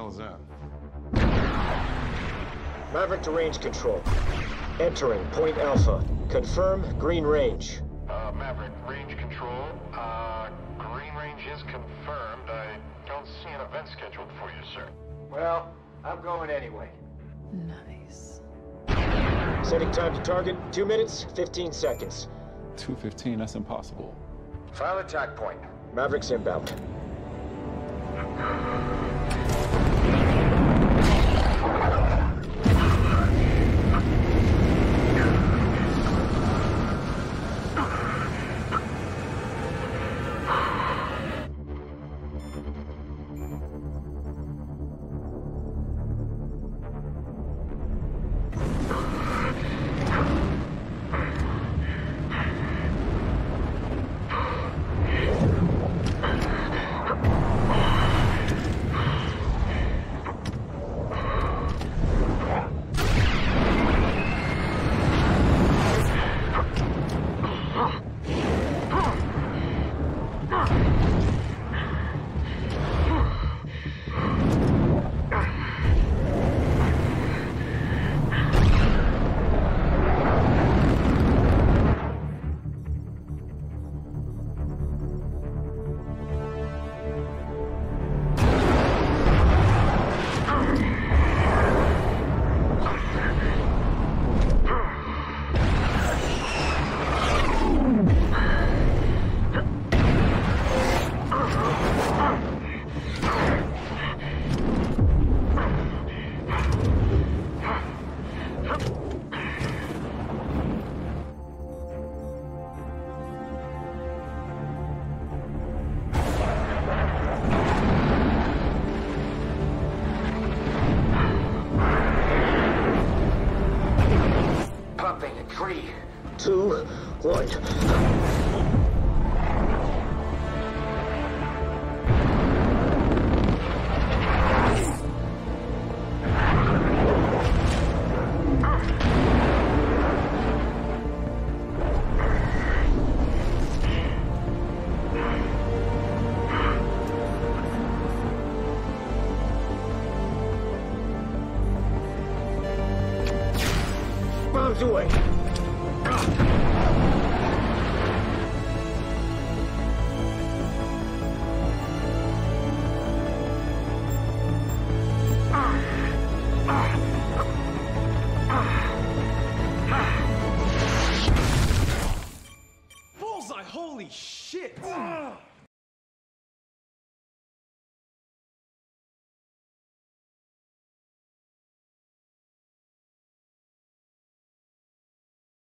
hell is that? Maverick to range control. Entering Point Alpha. Confirm green range. Maverick, range control. Green range is confirmed. I don't see an event scheduled for you, sir. Well, I'm going anyway. Nice. Setting time to target, 2 minutes, 15 seconds. 2:15, that's impossible. File attack point. Maverick's inbound. Bombs away. Bullseye, holy shit!